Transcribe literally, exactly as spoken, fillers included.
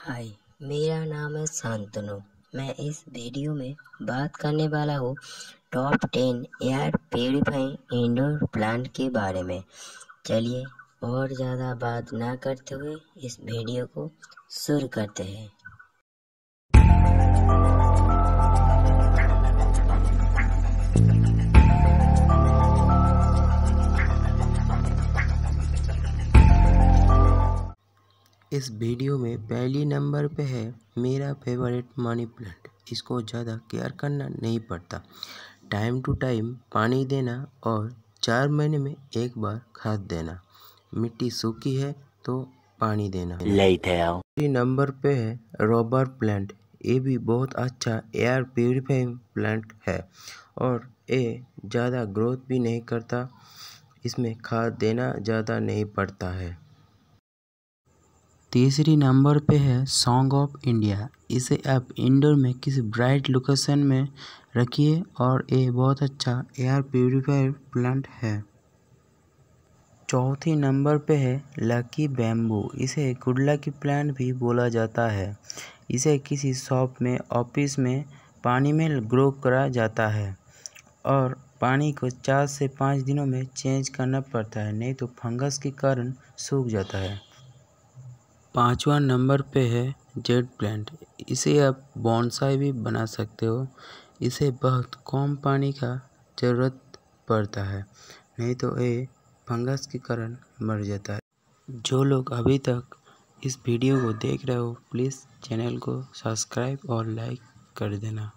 हाय, मेरा नाम है शांतनु। मैं इस वीडियो में बात करने वाला हूँ top ten air purifying indoor plant के बारे में। चलिए और ज़्यादा बात ना करते हुए इस वीडियो को शुरू करते हैं। इस वीडियो में पहली नंबर पे है मेरा फेवरेट मनी प्लांट। इसको ज़्यादा केयर करना नहीं पड़ता, टाइम टू टाइम पानी देना और चार महीने में एक बार खाद देना। मिट्टी सूखी है तो पानी देना। दूसरी नंबर पे है रबर प्लांट। ये भी बहुत अच्छा एयर प्यूरिफाइंग प्लांट है और ये ज़्यादा ग्रोथ भी नहीं करता, इसमें खाद देना ज़्यादा नहीं पड़ता है। तीसरी नंबर पे है सॉन्ग ऑफ इंडिया। इसे आप इंडोर में किसी ब्राइट लोकेशन में रखिए और ये बहुत अच्छा एयर प्यूरिफायर प्लांट है। चौथी नंबर पे है लकी बैम्बू। इसे गुड लकी प्लांट भी बोला जाता है। इसे किसी शॉप में, ऑफिस में पानी में ग्रो करा जाता है और पानी को चार से पाँच दिनों में चेंज करना पड़ता है, नहीं तो फंगस के कारण सूख जाता है। पांचवा नंबर पे है जेड प्लांट। इसे आप बोनसाई भी बना सकते हो। इसे बहुत कम पानी का ज़रूरत पड़ता है, नहीं तो ये फंगस के कारण मर जाता है। जो लोग अभी तक इस वीडियो को देख रहे हो, प्लीज़ चैनल को सब्सक्राइब और लाइक कर देना।